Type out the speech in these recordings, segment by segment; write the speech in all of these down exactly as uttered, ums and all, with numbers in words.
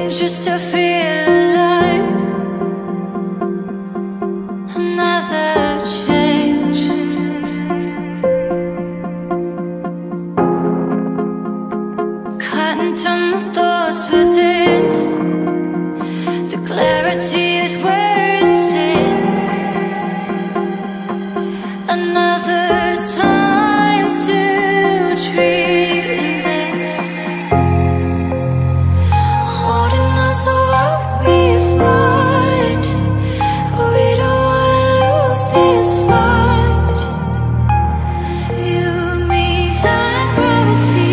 just to feel alive. Another change. Cutting down the thoughts within. The clarity is wearing thin. Another time to dream this. Holding on to what we find. We don't wanna lose this fight. You, me, and gravity.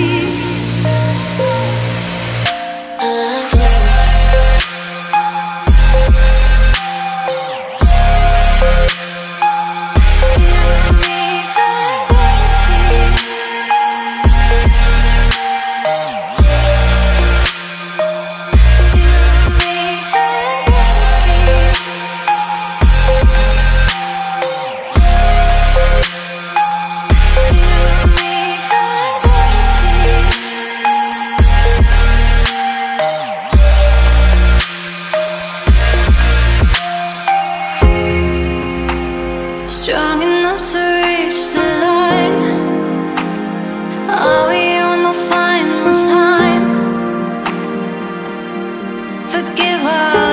Strong enough to reach the line. Are we on the final time? Forgive us.